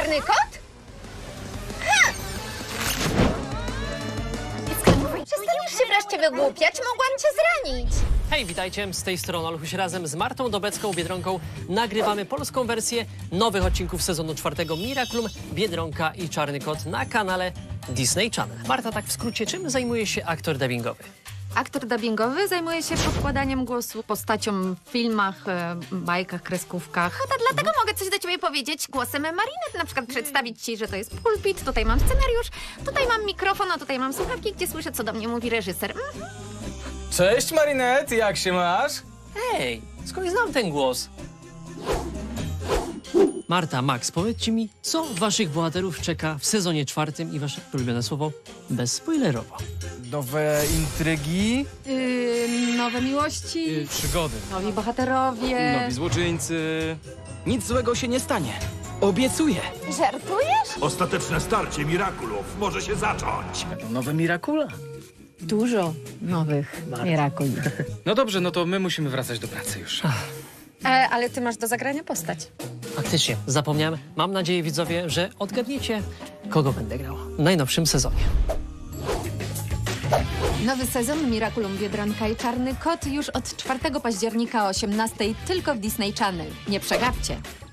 Czarny kot? Przestaniesz się wreszcie wygłupiać, mogłam cię zranić. Hej, witajcie, z tej strony Oluś. Razem z Martą Dobecką, Biedronką nagrywamy polską wersję nowych odcinków sezonu 4 Miraculum, Biedronka i Czarny Kot na kanale Disney Channel. Marta, tak w skrócie, czym zajmuje się aktor dubbingowy? Aktor dubbingowy zajmuje się podkładaniem głosu postaciom w filmach, bajkach, kreskówkach. No to dlatego mogę coś do ciebie powiedzieć głosem Marinette. Na przykład przedstawić ci, że to jest pulpit, tutaj mam scenariusz, tutaj mam mikrofon, a tutaj mam słuchawki, gdzie słyszę, co do mnie mówi reżyser. Cześć Marinette, jak się masz? Hej, skąd znam ten głos? Marta, Max, powiedzcie mi, co waszych bohaterów czeka w sezonie 4 i wasze ulubione słowo bezspoilerowo. Nowe intrygi, Nowe miłości, Przygody. nowi bohaterowie. Nowi złoczyńcy. Nic złego się nie stanie. Obiecuję. Żartujesz? Ostateczne starcie Miraculów może się zacząć. Nowe Miracula. Dużo nowych Miraculi. No dobrze, no to my musimy wracać do pracy już. Ale ty masz do zagrania postać. Faktycznie, zapomniałem. Mam nadzieję, widzowie, że odgadniecie, kogo będę grał w najnowszym sezonie. Nowy sezon Miraculum, Biedronka i Czarny Kot już od 4 października o 18:00 tylko w Disney Channel. Nie przegapcie.